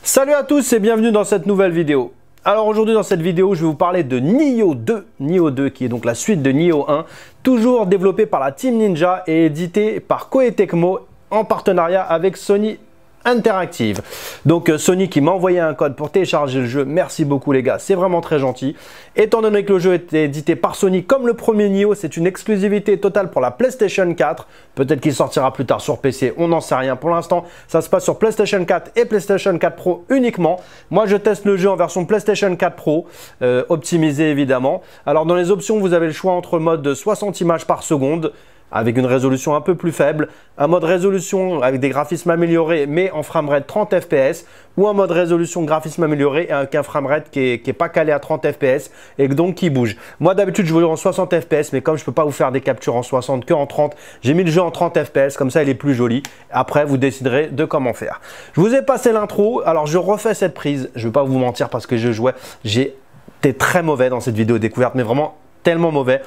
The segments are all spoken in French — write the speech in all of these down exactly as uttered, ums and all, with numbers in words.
Salut à tous et bienvenue dans cette nouvelle vidéo. Alors aujourd'hui dans cette vidéo, je vais vous parler de Nioh deux, Nioh deux qui est donc la suite de Nioh un, toujours développé par la Team Ninja et édité par Koei Tecmo en partenariat avec Sony Interactive. Donc euh, Sony qui m'a envoyé un code pour télécharger le jeu, merci beaucoup les gars, c'est vraiment très gentil. Étant donné que le jeu est édité par Sony comme le premier Nioh, c'est une exclusivité totale pour la PlayStation quatre. Peut-être qu'il sortira plus tard sur P C, on n'en sait rien. Pour l'instant, ça se passe sur PlayStation quatre et PlayStation quatre Pro uniquement. Moi, je teste le jeu en version PlayStation quatre Pro, euh, optimisé évidemment. Alors dans les options, vous avez le choix entre mode soixante images par seconde, avec une résolution un peu plus faible, un mode résolution avec des graphismes améliorés mais en framerate trente F P S, ou un mode résolution graphisme amélioré avec un framerate qui n'est pas calé à trente F P S et donc qui bouge. Moi d'habitude je joue en soixante F P S, mais comme je ne peux pas vous faire des captures en soixante que en trente, j'ai mis le jeu en trente F P S, comme ça il est plus joli. Après vous déciderez de comment faire. Je vous ai passé l'intro, alors je refais cette prise, je ne vais pas vous mentir parce que je jouais, j'ai été très mauvais dans cette vidéo découverte, mais vraiment tellement mauvais.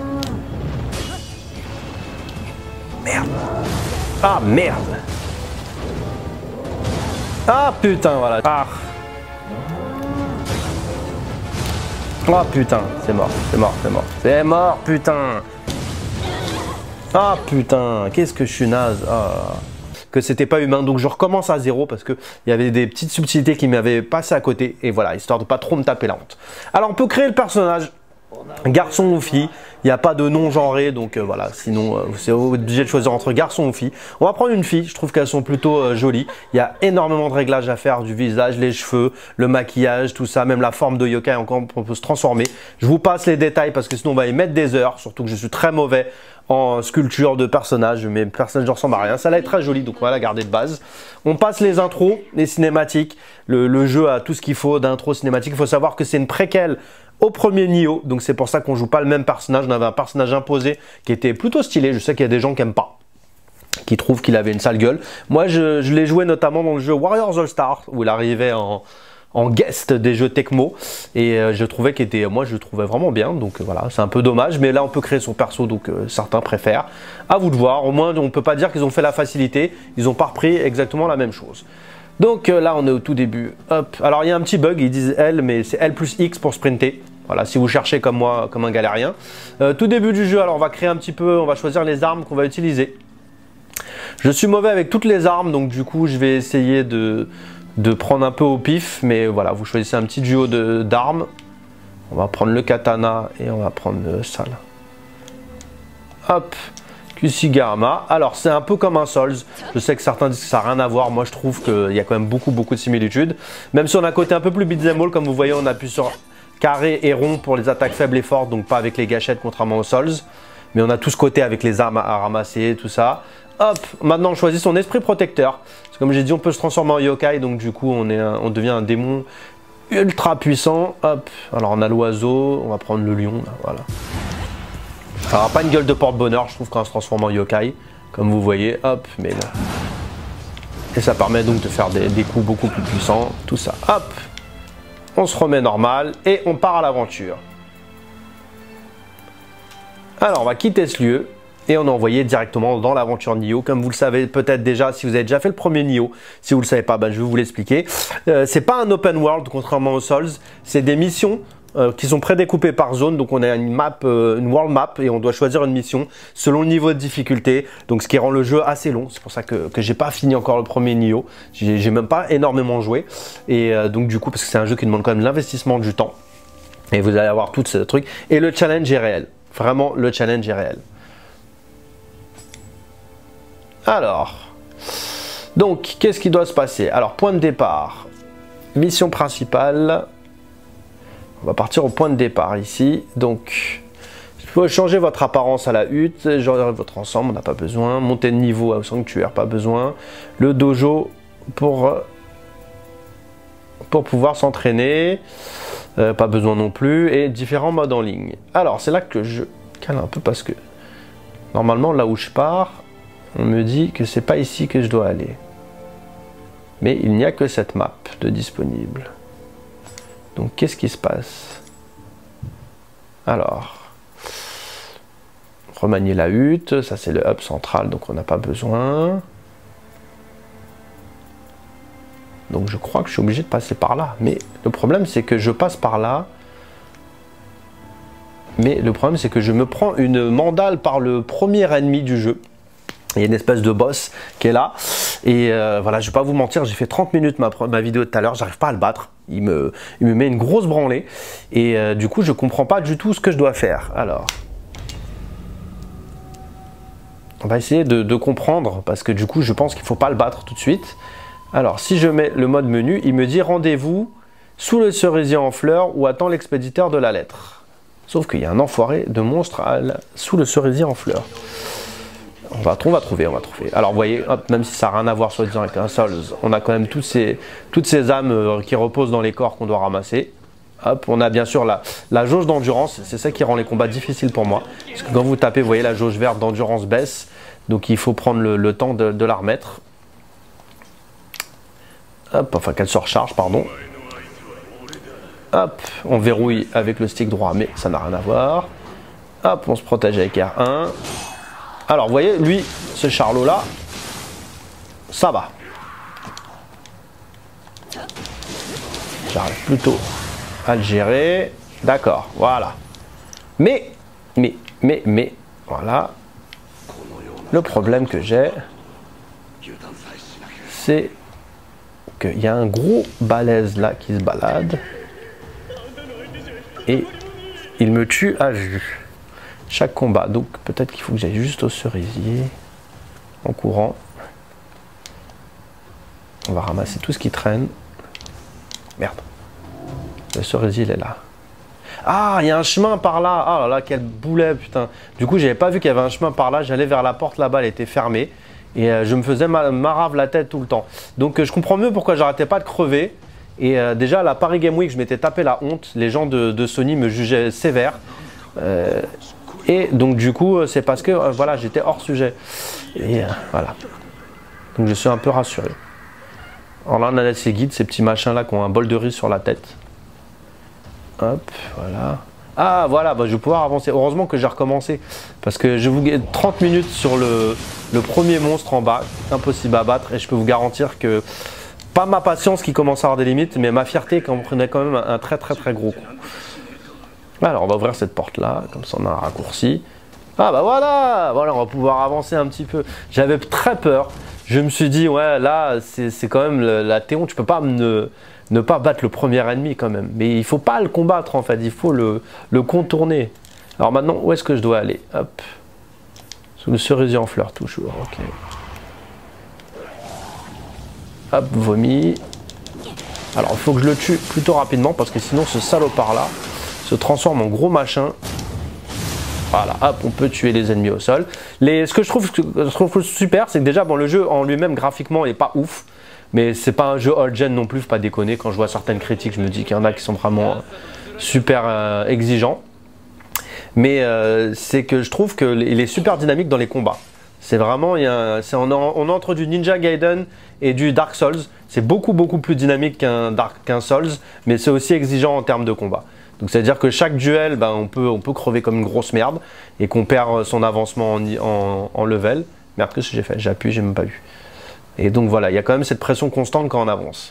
Merde. Ah merde. Ah putain, voilà. Ah. Ah putain, c'est mort, c'est mort, c'est mort. C'est mort, putain. Ah putain, qu'est-ce que je suis naze. Ah. Que c'était pas humain, donc je recommence à zéro parce que il y avait des petites subtilités qui m'avaient passé à côté. Et voilà, histoire de pas trop me taper la honte. Alors on peut créer le personnage. Garçon ou fille, il n'y a pas de nom genré, donc euh, voilà, sinon euh, c'est obligé de choisir entre garçon ou fille. On va prendre une fille, je trouve qu'elles sont plutôt euh, jolies. Il y a énormément de réglages à faire, du visage, les cheveux, le maquillage, tout ça, même la forme de yokai, encore on peut se transformer. Je vous passe les détails parce que sinon on va y mettre des heures, surtout que je suis très mauvais en sculpture de personnages, mes personnages ne ressemblent à rien. Ça là est très joli, donc on va la garder de base. On passe les intros, les cinématiques, le, le jeu a tout ce qu'il faut d'intro cinématique. Il faut savoir que c'est une préquelle au premier Nioh, donc c'est pour ça qu'on joue pas le même personnage. On avait un personnage imposé qui était plutôt stylé. Je sais qu'il y a des gens qui n'aiment pas, qui trouvent qu'il avait une sale gueule. Moi je, je l'ai joué notamment dans le jeu Warriors All Star où il arrivait en, en guest des jeux Tecmo et euh, je trouvais qu'il était, moi je le trouvais vraiment bien, donc euh, voilà, c'est un peu dommage, mais là on peut créer son perso, donc euh, certains préfèrent. À vous de voir, au moins on peut pas dire qu'ils ont fait la facilité, ils ont pas repris exactement la même chose. Donc euh, là on est au tout début. Hop. Alors il y a un petit bug, ils disent L, mais c'est L plus X pour sprinter. Voilà, si vous cherchez comme moi, comme un galérien. Euh, tout début du jeu, alors on va créer un petit peu, on va choisir les armes qu'on va utiliser. Je suis mauvais avec toutes les armes, donc du coup je vais essayer de, de prendre un peu au pif. Mais voilà, vous choisissez un petit duo d'armes. On va prendre le katana et on va prendre le ça là. Hop. Kushigarama. Alors c'est un peu comme un Souls, je sais que certains disent que ça n'a rien à voir, moi je trouve qu'il y a quand même beaucoup beaucoup de similitudes. Même si on a un côté un peu plus beat'em all, comme vous voyez on appuie sur carré et rond pour les attaques faibles et fortes, donc pas avec les gâchettes contrairement aux Souls. Mais on a tout ce côté avec les armes à ramasser, tout ça. Hop, maintenant on choisit son esprit protecteur. Comme j'ai dit on peut se transformer en yokai, donc du coup on, est un, on devient un démon ultra puissant. Hop, alors on a l'oiseau, on va prendre le lion, là, voilà. Alors pas une gueule de porte-bonheur, je trouve, quand on se transforme en yokai, comme vous voyez, hop, mais là. Et ça permet donc de faire des, des coups beaucoup plus puissants, tout ça, hop. On se remet normal et on part à l'aventure. Alors on va quitter ce lieu et on est envoyé directement dans l'aventure Nioh. Comme vous le savez peut-être déjà, si vous avez déjà fait le premier Nioh, si vous ne le savez pas, ben, je vais vous l'expliquer. Euh, c'est pas un open world contrairement aux Souls, c'est des missions Euh, qui sont prédécoupés par zone, donc on a une map, euh, une world map et on doit choisir une mission selon le niveau de difficulté, donc ce qui rend le jeu assez long. C'est pour ça que, que j'ai pas fini encore le premier Nioh, j'ai même pas énormément joué et euh, donc du coup parce que c'est un jeu qui demande quand même l'investissement du temps et vous allez avoir tout ce truc et le challenge est réel, vraiment le challenge est réel. Alors donc qu'est-ce qui doit se passer? Alors point de départ, mission principale. On va partir au point de départ ici. Donc, il faut changer votre apparence à la hutte, changer votre ensemble, on n'a pas besoin. Monter de niveau au sanctuaire, pas besoin. Le dojo pour, pour pouvoir s'entraîner, euh, pas besoin non plus. Et différents modes en ligne. Alors, c'est là que je cale un peu parce que normalement, là où je pars, on me dit que c'est pas ici que je dois aller. Mais il n'y a que cette map de disponible. Donc qu'est-ce qui se passe? Alors, remanier la hutte, ça c'est le hub central, donc on n'a pas besoin. Donc je crois que je suis obligé de passer par là. Mais le problème, c'est que je passe par là. Mais le problème, c'est que je me prends une mandale par le premier ennemi du jeu. Il y a une espèce de boss qui est là. Et euh, voilà, je vais pas vous mentir, j'ai fait trente minutes ma, ma vidéo de tout à l'heure, j'arrive pas à le battre. Il me, il me met une grosse branlée. Et euh, du coup, je comprends pas du tout ce que je dois faire. Alors, on va essayer de, de comprendre, parce que du coup, je pense qu'il faut pas le battre tout de suite. Alors, si je mets le mode menu, il me dit rendez-vous sous le cerisier en fleurs ou attends l'expéditeur de la lettre. Sauf qu'il y a un enfoiré de monstre à la, sous le cerisier en fleurs. On va, on va trouver, on va trouver. Alors vous voyez, hop, même si ça n'a rien à voir soi-disant avec un Souls, on a quand même toutes ces, toutes ces âmes euh, qui reposent dans les corps qu'on doit ramasser. Hop, on a bien sûr la, la jauge d'endurance, c'est ça qui rend les combats difficiles pour moi. Parce que quand vous tapez, vous voyez la jauge verte d'endurance baisse, donc il faut prendre le, le temps de, de la remettre. Hop, enfin qu'elle se recharge, pardon. Hop, on verrouille avec le stick droit, mais ça n'a rien à voir. Hop, on se protège avec R un. Alors, vous voyez, lui, ce Charlot-là, ça va. J'arrive plutôt à le gérer. D'accord, voilà. Mais, mais, mais, mais, voilà. Le problème que j'ai, c'est qu'il y a un gros balèze là qui se balade. Et il me tue à vue. Chaque combat, donc peut-être qu'il faut que j'aille juste au cerisier en courant. On va ramasser tout ce qui traîne. Merde. Le cerisier, il est là. Ah, il y a un chemin par là. Ah là là, quel boulet, putain. Du coup, j'avais pas vu qu'il y avait un chemin par là. J'allais vers la porte là-bas, elle était fermée. Et euh, je me faisais ma marave la tête tout le temps. Donc euh, je comprends mieux pourquoi j'arrêtais pas de crever. Et euh, déjà, à la Paris Game Week, je m'étais tapé la honte. Les gens de, de Sony me jugeaient sévère. Euh, Et donc du coup, c'est parce que euh, voilà, j'étais hors sujet. Et euh, voilà. Donc je suis un peu rassuré. Alors là, on a ces guides, ces petits machins là qui ont un bol de riz sur la tête. Hop, voilà. Ah voilà, bah, je vais pouvoir avancer. Heureusement que j'ai recommencé. Parce que je vous gagne trente minutes sur le, le premier monstre en bas. Impossible à battre. Et je peux vous garantir que, pas ma patience qui commence à avoir des limites, mais ma fierté qui en prenait quand même un, un très très très gros coup. Alors on va ouvrir cette porte là, comme ça on a un raccourci. Ah bah voilà, voilà, on va pouvoir avancer un petit peu. J'avais très peur, je me suis dit ouais là c'est quand même le, la Théon, tu peux pas ne, ne pas battre le premier ennemi quand même. Mais il faut pas le combattre en fait, il faut le, le contourner. Alors maintenant où est-ce que je dois aller? Hop, sous le cerisier en fleurs toujours, ok. Hop, vomi. Alors il faut que je le tue plutôt rapidement parce que sinon ce salopard là se transforme en gros machin. Voilà, hop, on peut tuer les ennemis au sol. Les, ce que je trouve, je trouve super, c'est que déjà, bon, le jeu en lui-même, graphiquement, il n'est pas ouf. Mais c'est pas un jeu old-gen non plus, faut pas déconner. Quand je vois certaines critiques, je me dis qu'il y en a qui sont vraiment euh, super euh, exigeants. Mais euh, c'est que je trouve qu'il est super dynamique dans les combats. C'est vraiment, il y a, on, on entre du Ninja Gaiden et du Dark Souls. C'est beaucoup, beaucoup plus dynamique qu'un qu'un Souls, mais c'est aussi exigeant en termes de combat. Donc c'est à dire que chaque duel, ben, on, peut, on peut crever comme une grosse merde et qu'on perd son avancement en, en, en level. Merde, qu'est-ce que j'ai fait? J'appuie, j'ai même pas eu. Et donc voilà, il y a quand même cette pression constante quand on avance.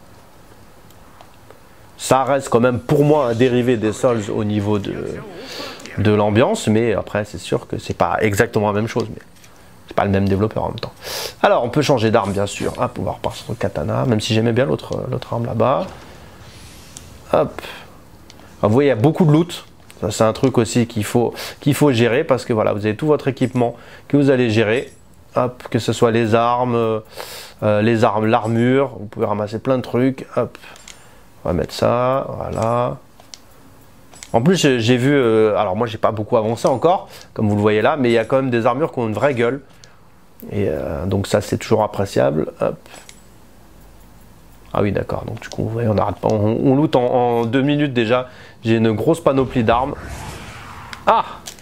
Ça reste quand même pour moi un dérivé des Souls au niveau de, de l'ambiance, mais après c'est sûr que c'est pas exactement la même chose, mais c'est pas le même développeur en même temps. Alors on peut changer d'arme bien sûr, hop, on va repartir sur le katana, même si j'aimais bien l'autre l'autre arme là-bas. Hop. Alors, vous voyez, il y a beaucoup de loot. Ça, c'est un truc aussi qu'il faut, qu'il faut gérer parce que voilà, vous avez tout votre équipement que vous allez gérer. Hop, que ce soit les armes, euh, les armes, l'armure. Vous pouvez ramasser plein de trucs. Hop, on va mettre ça. Voilà. En plus, j'ai vu. Euh, alors, moi, j'ai pas beaucoup avancé encore, comme vous le voyez là, mais il y a quand même des armures qui ont une vraie gueule. Et euh, donc, ça, c'est toujours appréciable. Hop. Ah oui, d'accord. Donc, du coup, vous voyez, on n'arrête pas. On, on loot en, en deux minutes déjà. J'ai une grosse panoplie d'armes. Ah!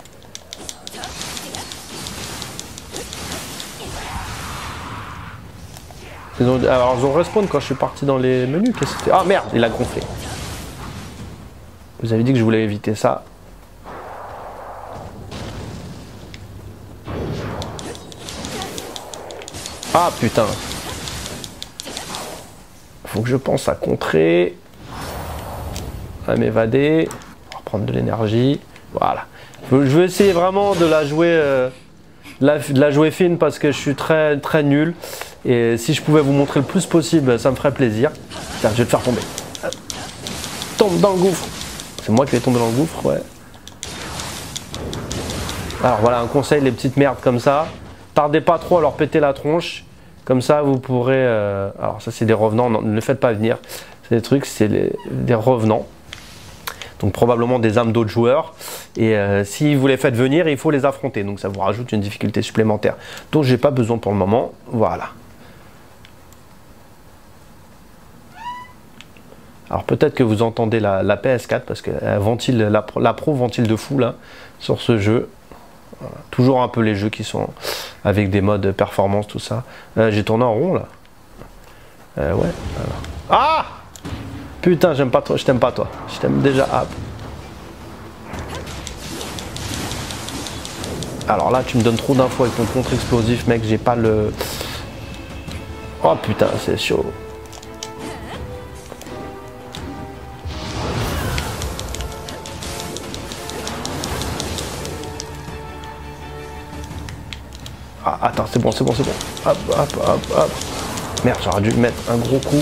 Ils ont, alors, ils ont respawn quand je suis parti dans les menus. Qu'est-ce que c'était? Ah merde, il a gonflé. Vous avez dit que je voulais éviter ça. Ah putain. faut que je pense à contrer, à m'évader, reprendre de l'énergie. Voilà. Je veux essayer vraiment de la jouer, euh, la, de la jouer fine parce que je suis très très nul. Et si je pouvais vous montrer le plus possible, ça me ferait plaisir. Tiens, je vais te faire tomber. Tombe dans le gouffre. C'est moi qui vais tomber dans le gouffre, ouais. Alors voilà un conseil, les petites merdes comme ça. Tardez pas trop à leur péter la tronche. Comme ça, vous pourrez... Euh... Alors ça, c'est des revenants. Non, ne les faites pas venir. C'est des trucs, c'est les... des revenants. Donc probablement des âmes d'autres joueurs. Et euh, si vous les faites venir, il faut les affronter. Donc ça vous rajoute une difficulté supplémentaire. Donc j'ai pas besoin pour le moment. Voilà. Alors peut-être que vous entendez la, la P S quatre parce que elle ventile, la, la Pro ventile de fou là sur ce jeu. Voilà. Toujours un peu les jeux qui sont avec des modes performance, tout ça. Euh, j'ai tourné en rond là. Euh, ouais. Alors. Ah! Putain, j'aime pas toi, je t'aime pas toi. Je t'aime déjà. Ah. Alors là, tu me donnes trop d'infos avec ton contre-explosif, mec. J'ai pas le. Oh putain, c'est chaud. Ah, attends, c'est bon, c'est bon, c'est bon. Hop, hop, hop, hop. Merde, j'aurais dû mettre un gros coup.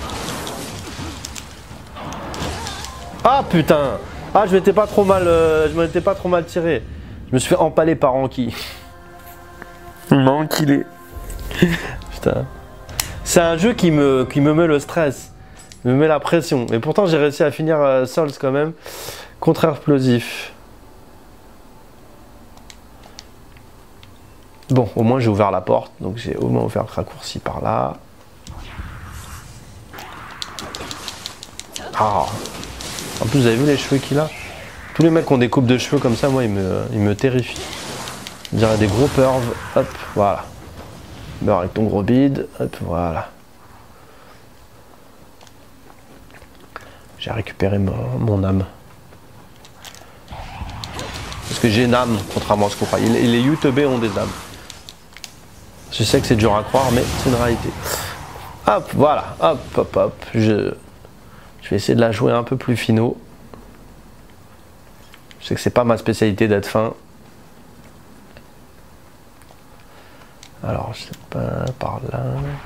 Ah putain! Ah, je m'étais pas trop mal, euh, je m'étais pas trop mal tiré. Je me suis fait empaler par Anki. Il m'a enquillé. Putain. C'est un jeu qui me, qui me met le stress, me met la pression. Et pourtant, j'ai réussi à finir euh, Souls quand même. Contre-explosif. Bon, au moins j'ai ouvert la porte, donc j'ai au moins ouvert le raccourci par là. Ah. En plus, vous avez vu les cheveux qu'il a? Tous les mecs qui ont des coupes de cheveux comme ça, moi, ils me, ils me terrifient. Je dirais des gros pervs. Hop, voilà. Meurs avec ton gros bide. Hop, voilà. J'ai récupéré mon, mon âme. Parce que j'ai une âme, contrairement à ce qu'on croit. Les, les youtubeurs ont des âmes. Je sais que c'est dur à croire, mais c'est une réalité. Hop, voilà. Hop, hop, hop. Je... Je vais essayer de la jouer un peu plus finaux. Je sais que c'est pas ma spécialité d'être fin. Alors, je sais pas, par là.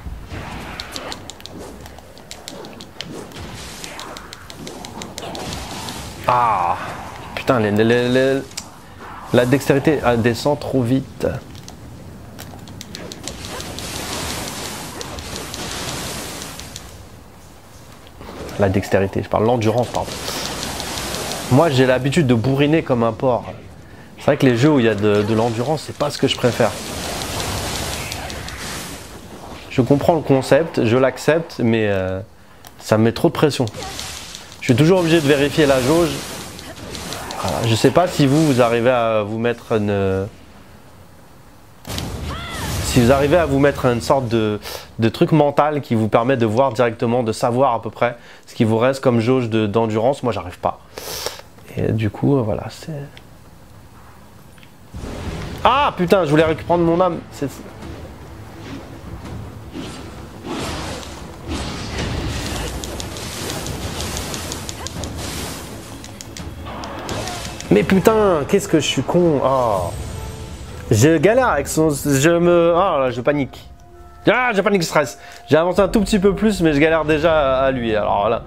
Ah! Putain, les, les, les, les... la dextérité elle descend trop vite. La dextérité, je parle l'endurance, pardon. Moi, j'ai l'habitude de bourriner comme un porc. C'est vrai que les jeux où il y a de, de l'endurance, c'est pas ce que je préfère. Je comprends le concept, je l'accepte, mais euh, ça me met trop de pression. Je suis toujours obligé de vérifier la jauge. Voilà. Je sais pas si vous, vous arrivez à vous mettre une... Si vous arrivez à vous mettre une sorte de, de truc mental qui vous permet de voir directement, de savoir à peu près ce qui vous reste comme jauge d'endurance, moi j'arrive pas. Et du coup, voilà, c'est... Ah putain, je voulais récupérer mon âme. Mais putain, qu'est-ce que je suis con. Oh. Je galère avec son... Je me... Ah là, je panique. Ah, je panique, stress. J'ai avancé un tout petit peu plus, mais je galère déjà à lui. Alors voilà.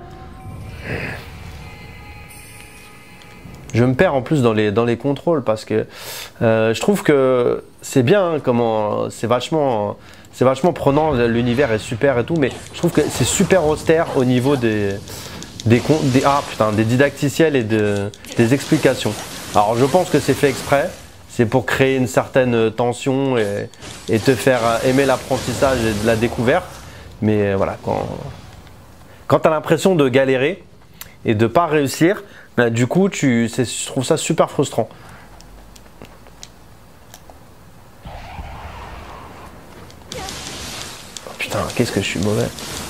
Je me perds en plus dans les, dans les contrôles parce que euh, je trouve que c'est bien, hein, comment... C'est vachement... C'est vachement prenant, l'univers est super et tout, mais je trouve que c'est super austère au niveau des... Des, des, ah, putain, des didacticiels et de, des explications. Alors je pense que c'est fait exprès. C'est pour créer une certaine tension et, et te faire aimer l'apprentissage et de la découverte. Mais voilà, quand, quand tu as l'impression de galérer et de ne pas réussir, bah, du coup, tu, je trouve ça super frustrant. Oh, putain, qu'est-ce que je suis mauvais.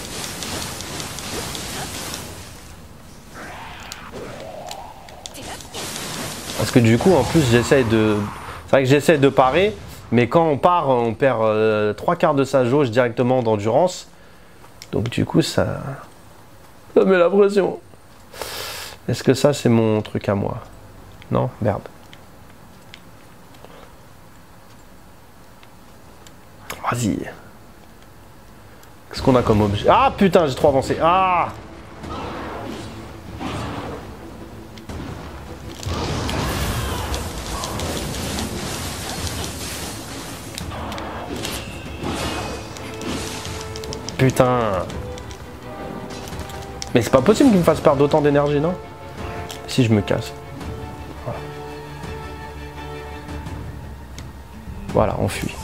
Parce que du coup, en plus, j'essaye de... C'est vrai que j'essaie de parer, mais quand on part, on perd euh, trois quarts de sa jauge directement d'endurance. Donc du coup, ça... Ça met la pression. Est-ce que ça, c'est mon truc à moi? Non? Merde. Vas-y. Qu'est-ce qu'on a comme objet? Ah putain, j'ai trop avancé. Ah! Putain. Mais c'est pas possible qu'il me fasse perdre autant d'énergie, non? Si je me casse. Voilà, voilà, on fuit.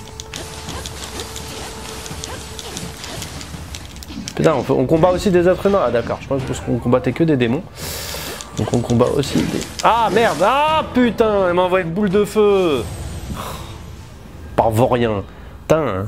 Putain, on, peut, on combat aussi des êtres humains. Ah d'accord, je pense qu'on combattait que des démons. Donc on combat aussi des... Ah merde! Ah putain! Elle m'a envoyé une boule de feu! Par vaurien. Putain!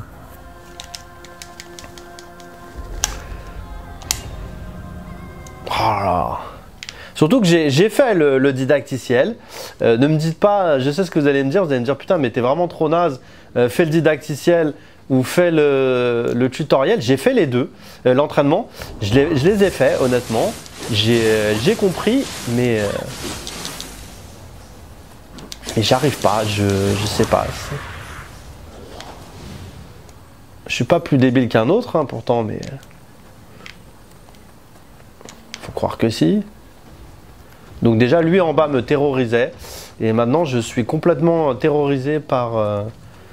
Oh là. Surtout que j'ai fait le, le didacticiel. Euh, ne me dites pas, je sais ce que vous allez me dire, vous allez me dire putain mais t'es vraiment trop naze, euh, fais le didacticiel ou fais le, le tutoriel. J'ai fait les deux, euh, l'entraînement, je, je les ai fait honnêtement, j'ai euh, compris mais, euh, mais j'arrive pas, je, je sais pas. Je suis pas plus débile qu'un autre hein, pourtant mais... Faut croire que si. Donc déjà lui en bas me terrorisait et maintenant je suis complètement terrorisé par euh,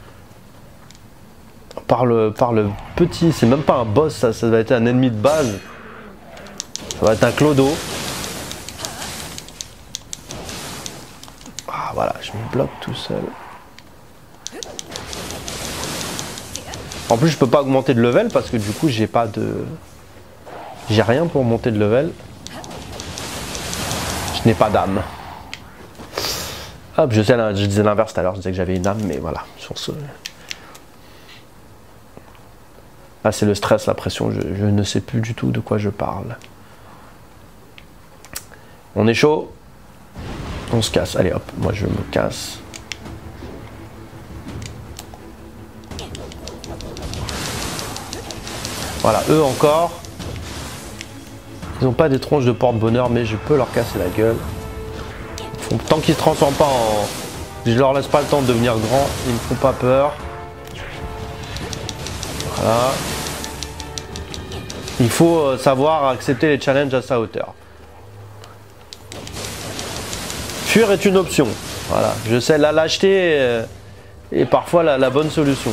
par le par le petit, c'est même pas un boss ça, ça va être un ennemi de base. Ça va être un clodo. Ah voilà, je me bloque tout seul. En plus je peux pas augmenter de level parce que du coup j'ai pas de j'ai rien pour monter de level. Je n'ai pas d'âme. Hop, je sais, je disais l'inverse tout à l'heure, je disais que j'avais une âme, mais voilà, sur ce... Ah, c'est le stress, la pression, je, je ne sais plus du tout de quoi je parle. On est chaud. On se casse, allez hop, moi je me casse. Voilà, eux encore. Ils n'ont pas des tronches de porte-bonheur, mais je peux leur casser la gueule. Tant qu'ils ne se transforment pas en... Je leur laisse pas le temps de devenir grands, ils ne me font pas peur. Voilà. Il faut savoir accepter les challenges à sa hauteur. Fuir est une option. Voilà, je sais, la lâcheté est parfois la, la bonne solution.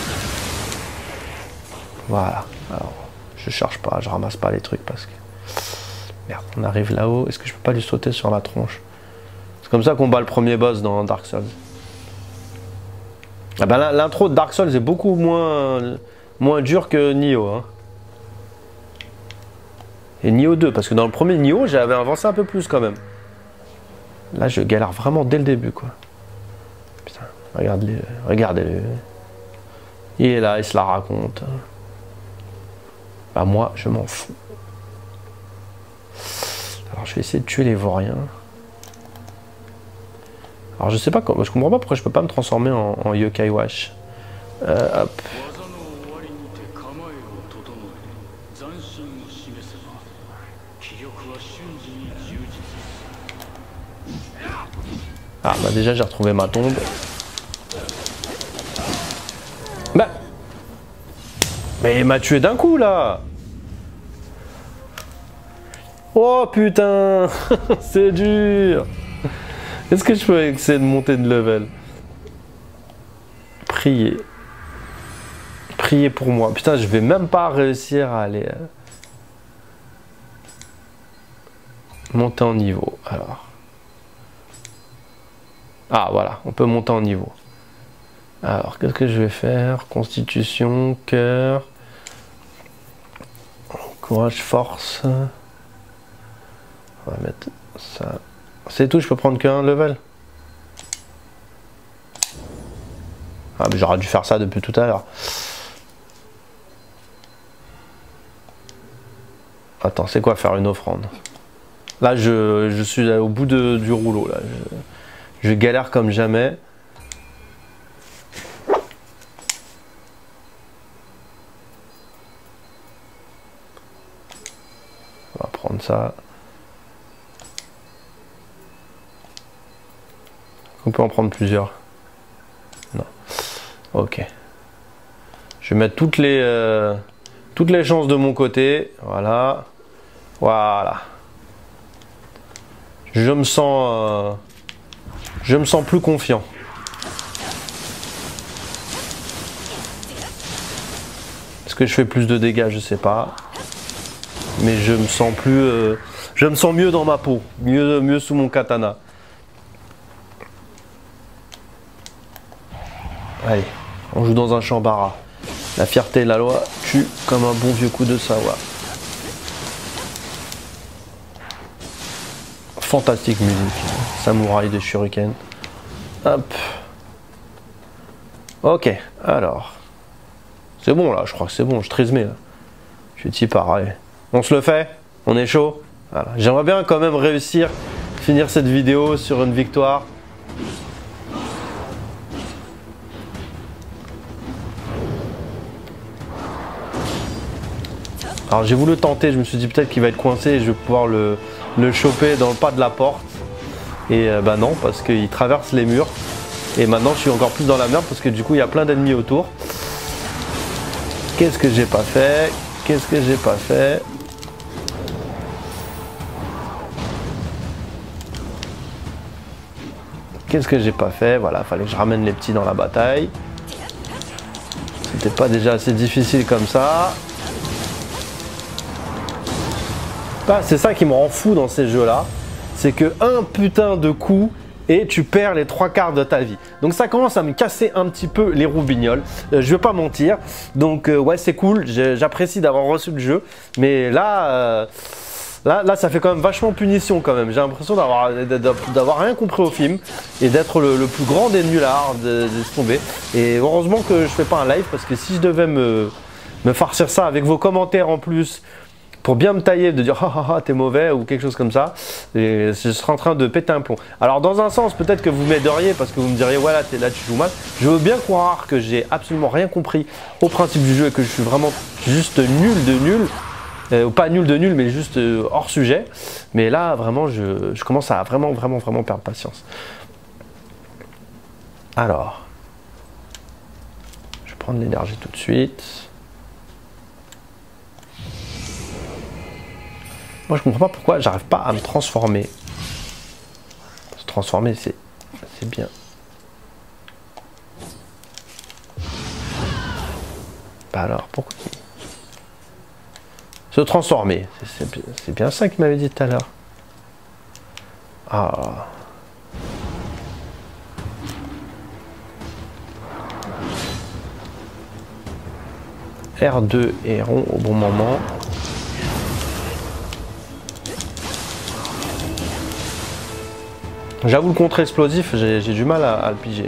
Voilà, alors je charge pas, je ramasse pas les trucs parce que... Merde, on arrive là-haut. Est-ce que je peux pas lui sauter sur la tronche? C'est comme ça qu'on bat le premier boss dans Dark Souls. Ah ben, l'intro de Dark Souls est beaucoup moins, moins dur que Nioh. Hein. Et Nioh deux, parce que dans le premier Nioh, j'avais avancé un peu plus quand même. Là, je galère vraiment dès le début, quoi. Putain, regardez-le. Regardez-le. Il est là, il se la raconte. Bah moi, je m'en fous. Alors je vais essayer de tuer les vauriens. Alors je sais pas comment, je comprends pas pourquoi je peux pas me transformer en, en Yokai Wash. Euh, hop. Ah bah déjà j'ai retrouvé ma tombe. Bah. Mais il m'a tué d'un coup là. Oh putain, c'est dur. Est-ce que je peux essayer de monter de level? Priez. Priez pour moi. Putain, je vais même pas réussir à aller... monter en niveau. Alors. Ah voilà, on peut monter en niveau. Alors, qu'est-ce que je vais faire? Constitution, cœur... Courage, force... On va mettre ça. C'est tout, je peux prendre qu'un level. Ah mais j'aurais dû faire ça depuis tout à l'heure. Attends, c'est quoi faire une offrande? Là je, je suis au bout de, du rouleau là. Je, je galère comme jamais. prendre ça. On peut en prendre plusieurs. Non. Ok. Je vais mettre toutes les, euh, toutes les chances de mon côté. Voilà. Voilà. Je me sens... Euh, je me sens plus confiant. Est-ce que je fais plus de dégâts? Je sais pas. Mais je me sens plus... Euh, je me sens mieux dans ma peau. Mieux, mieux sous mon katana. Allez, on joue dans un Shambara. La fierté et la loi tue comme un bon vieux coup de sawa. Fantastique musique. Samouraï de Shuriken. Hop. Ok, alors. C'est bon là, je crois que c'est bon, je trismé là. Je suis type pareil. On se le fait? On est chaud? Voilà. J'aimerais bien quand même réussir, finir cette vidéo sur une victoire. Alors j'ai voulu tenter, je me suis dit peut-être qu'il va être coincé et je vais pouvoir le, le choper dans le pas de la porte. Et euh, bah non, parce qu'il traverse les murs. Et maintenant je suis encore plus dans la merde parce que du coup il y a plein d'ennemis autour. Qu'est-ce que j'ai pas fait? Qu'est-ce que j'ai pas fait? Qu'est-ce que j'ai pas fait? Voilà, fallait que je ramène les petits dans la bataille. C'était pas déjà assez difficile comme ça. Ah, c'est ça qui me rend fou dans ces jeux-là. C'est que un putain de coup et tu perds les trois quarts de ta vie. Donc ça commence à me casser un petit peu les roubignoles. Euh, je vais pas mentir. Donc euh, ouais, c'est cool. J'apprécie d'avoir reçu le jeu. Mais là, euh, là, là, ça fait quand même vachement punition quand même. J'ai l'impression d'avoir d'avoir rien compris au film et d'être le, le plus grand des nullards de, de se tomber. Et heureusement que je fais pas un live parce que si je devais me, me farcir ça avec vos commentaires en plus, pour bien me tailler, de dire ah ah ah t'es mauvais ou quelque chose comme ça, et je serais en train de péter un plomb. Alors dans un sens peut-être que vous m'aideriez parce que vous me diriez voilà t'es là tu joues mal. Je veux bien croire que j'ai absolument rien compris au principe du jeu et que je suis vraiment juste nul de nul, euh, pas nul de nul mais juste euh, hors sujet. Mais là vraiment je, je commence à vraiment vraiment vraiment perdre patience. Alors, je vais prendre l'énergie tout de suite. Moi, je comprends pas pourquoi j'arrive pas à me transformer. Se transformer, c'est c'est bien. Bah alors, pourquoi? Se transformer, c'est bien ça qu'il m'avait dit tout à l'heure. Ah. R deux et rond au bon moment. J'avoue le contre-explosif, j'ai du mal à, à le piger.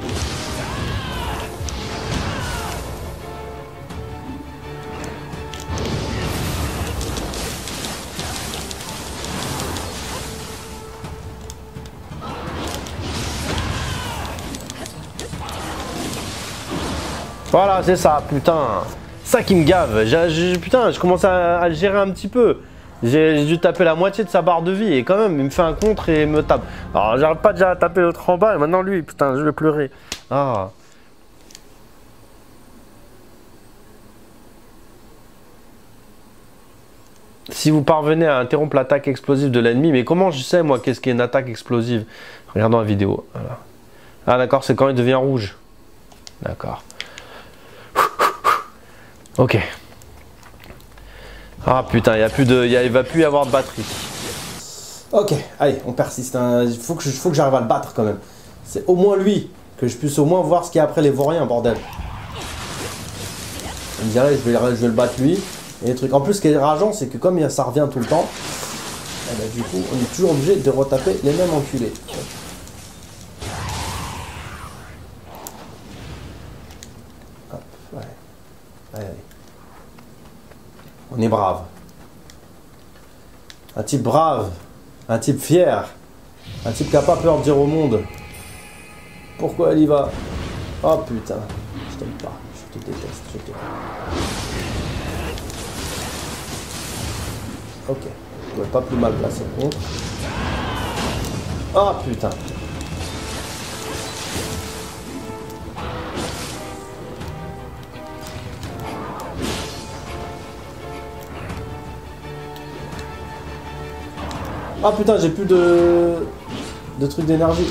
Voilà, c'est ça, putain. Ça qui me gave. J putain, je commence à, à le gérer un petit peu. J'ai dû taper la moitié de sa barre de vie et quand même il me fait un contre et il me tape. Alors j'arrive pas déjà à taper l'autre en bas et maintenant lui, putain, je vais pleurer. Ah. Si vous parvenez à interrompre l'attaque explosive de l'ennemi, mais comment je sais moi qu'est-ce qu'est une attaque explosive? Regardons la vidéo. Voilà. Ah d'accord, c'est quand il devient rouge. D'accord. Ok. Ah putain, il y a plus de, y a, il va plus y avoir de batterie. Ok, allez, on persiste. Hein. Il faut que je, faut que j'arrive à le battre quand même. C'est au moins lui, que je puisse au moins voir ce qu'il y a après les vauriens, bordel. On me dirait, je vais, je vais le battre lui. Et les trucs. En plus, ce qui est rageant, c'est que comme ça revient tout le temps, eh ben, du coup, on est toujours obligé de retaper les mêmes enculés. Hop, ouais. Allez, allez. On est brave. Un type brave. Un type fier. Un type qui n'a pas peur de dire au monde pourquoi elle y va. Oh putain. Je t'aime pas. Je te déteste. Je te... Ok. ouais, pas plus mal placé contre. Ah putain. Ah putain, j'ai plus de... de trucs d'énergie.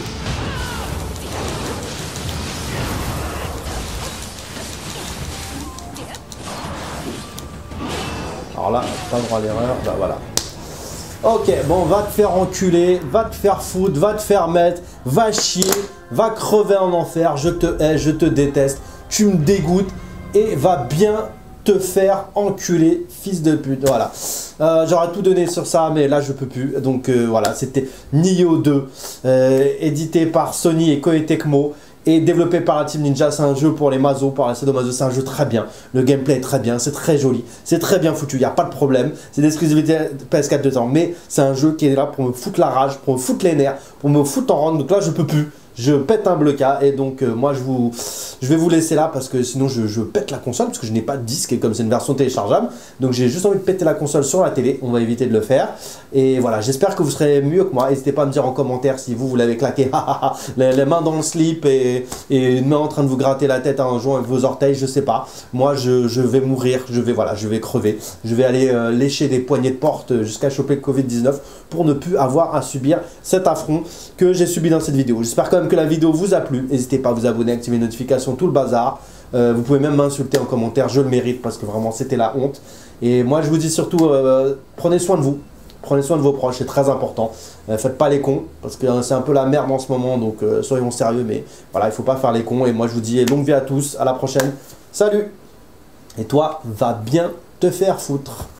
Alors là, pas le droit à l'erreur, bah voilà. Ok, bon, va te faire enculer, va te faire foutre, va te faire mettre, va chier, va crever en enfer, je te hais, je te déteste, tu me dégoûtes et va bien te faire enculer, fils de pute. Voilà. Euh, J'aurais tout donné sur ça, mais là je peux plus. Donc euh, voilà, c'était Nioh deux, euh, édité par Sony et Koei Tecmo. Et développé par la Team Ninja. C'est un jeu pour les mazos, pour la sadomaso. C'est un jeu très bien. Le gameplay est très bien, c'est très joli, c'est très bien foutu, il n'y a pas de problème. C'est l'exclusivité P S quatre de temps, mais c'est un jeu qui est là pour me foutre la rage, pour me foutre les nerfs, pour me foutre en rente. Donc là je peux plus. Je pète un blocage et donc euh, moi je vous je vais vous laisser là parce que sinon je, je pète la console parce que je n'ai pas de disque et comme c'est une version téléchargeable, donc j'ai juste envie de péter la console sur la télé. On va éviter de le faire et voilà, j'espère que vous serez mieux que moi. N'hésitez pas à me dire en commentaire si vous vous l'avez claqué les, les mains dans le slip et, et une main en train de vous gratter la tête en jouant avec vos orteils, je sais pas. Moi je, je vais mourir, je vais voilà, je vais crever, je vais aller euh, lécher des poignées de porte jusqu'à choper le Covid dix-neuf pour ne plus avoir à subir cet affront que j'ai subi dans cette vidéo. J'espère quand même que la vidéo vous a plu. N'hésitez pas à vous abonner, activer les notifications, tout le bazar. Euh, vous pouvez même m'insulter en commentaire, je le mérite parce que vraiment c'était la honte. Et moi je vous dis surtout, euh, prenez soin de vous, prenez soin de vos proches, c'est très important. Euh, faites pas les cons parce que euh, c'est un peu la merde en ce moment, donc euh, soyons sérieux, mais voilà, il faut pas faire les cons. Et moi je vous dis longue vie à tous, à la prochaine, salut. Et toi, va bien te faire foutre.